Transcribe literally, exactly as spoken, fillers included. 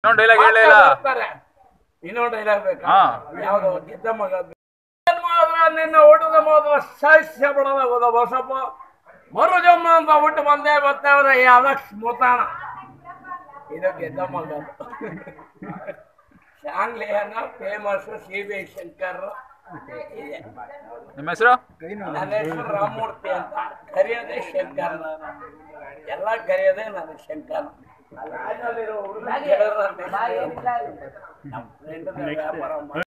ಇನ್ನೊಂದು ಡೈಲಾಗ್ ಹೇಳಿಲ್ಲ. ಇನ್ನೊಂದು ಡೈಲಾಗ್ ಬೇಕಾ? ಯಾವ್ದು? ಗೆದ್ದ ಮಗ ನಿನ್ನ ಹುಡುಗ ಮಾತ್ರ ಸಾಹಿತ್ಯ ಬಿಡದ ಹೋದ ಬಸಪ್ಪ ಮರು ಜಮ್ಮ ಅಂತ ಹುಟ್ಟು ಬಂದೇ ಬರ್ತೇವ್ರ ಅದಕ್ಕೆ ಮುತಾಣ. ಇದು ಗೆದ್ದ ಮಗ. ಶಾಂಗ್ಲಿಯನ್ನ ಫೇಮಸ್ ಸಿ ಬಿ ಶಂಕರ್. ನಿಮ್ಮ ಹೆಸರು? ನನ್ನ ಹೆಸರು ರಾಮಮೂರ್ತಿ ಅಂತ. ಕರೆಯೋದೇ ಶಂಕರ್. ಎಲ್ಲ ಕರೆಯೋದೇ ನನ್ನ ಶಂಕರ್. ನಮ್ಮ ಫ್ರೆಂಡ್ ವ್ಯಾಪಾರ